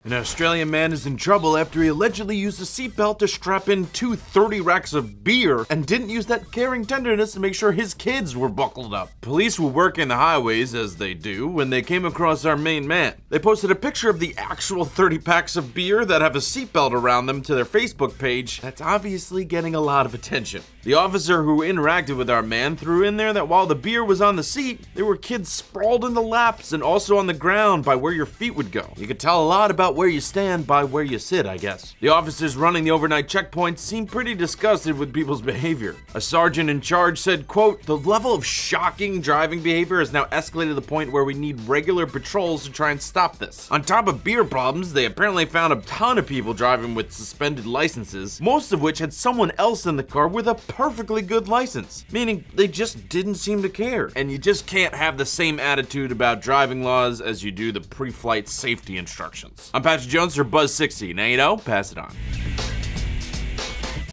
An Australian man is in trouble after he allegedly used a seatbelt to strap in 2 30 racks of beer and didn't use that caring tenderness to make sure his kids were buckled up. Police were working the highways, as they do, when they came across our main man. They posted a picture of the actual 30 packs of beer that have a seatbelt around them to their Facebook page. That's obviously getting a lot of attention. The officer who interacted with our man threw in there that while the beer was on the seat, there were kids sprawled in the laps and also on the ground by where your feet would go. You could tell a lot about where you stand by where you sit, I guess. The officers running the overnight checkpoints seemed pretty disgusted with people's behavior. A sergeant in charge said, quote, "The level of shocking driving behavior has now escalated to the point where we need regular patrols to try and stop this." On top of beer problems, they apparently found a ton of people driving with suspended licenses, most of which had someone else in the car with a perfectly good license, meaning they just didn't seem to care. And you just can't have the same attitude about driving laws as you do the pre-flight safety instructions. I'm Patrick Jones for Buzz 60. Now you know, pass it on.